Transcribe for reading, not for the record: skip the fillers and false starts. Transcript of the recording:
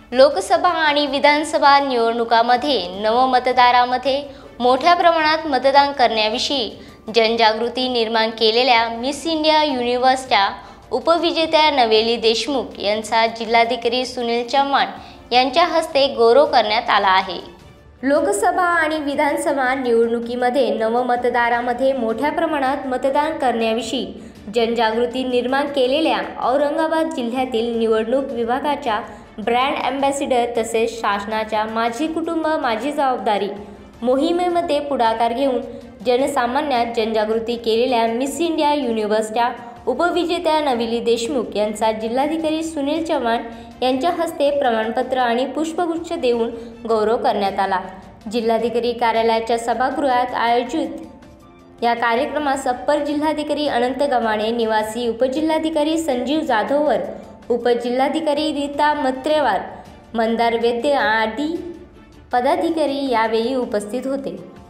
लोकसभा आणि विधानसभा निवडणुकांमध्ये नवमतदारांमध्ये मोठ्या प्रमाणात मतदान करण्याविषयी जनजागृती निर्माण केलेल्या मिस इंडिया युनिव्हर्सच्या उपविजेत्या नवेली देशमुख यांचा जिल्हाधिकारी सुनील चव्हाण यांच्या हस्ते गौरव करण्यात आला आहे। लोकसभा आणि विधानसभा निवडणुकीमध्ये नवमतदारांमध्ये मोठ्या प्रमाणात मतदान करण्याविषयी जनजागृती निर्माण केलेल्या औरंगाबाद जिल्ह्यातील निवडणूक विभागाच्या ब्रँड अँबॅसिडर तसेच शासनाच्या माझी कुटुंब माझी जबाबदारी मोहिमेमध्ये पुढाकार घेऊन जनसामान्यात जनजागृती केलेल्या मिस इंडिया युनिव्हर्सच्या उपविजेत्या नवेली देशमुख यांचा जिल्हाधिकारी सुनील चव्हाण यांच्या हस्ते प्रमाणपत्र आणि पुष्पगुच्छ देऊन गौरव करण्यात आला। जिल्हाधिकारी कार्यालयाच्या सभागृहात आयोजित या कार्यक्रमास अप्पर जिल्हाधिकारी अनंत गव्हाणे, निवासी उपजिल्हाधिकारी संजीव जाधववर, उपजिल्हाधिकारी रीता मत्रेवार, मंदार वैद्य आदी पदाधिकारी यावेळी उपस्थित होते।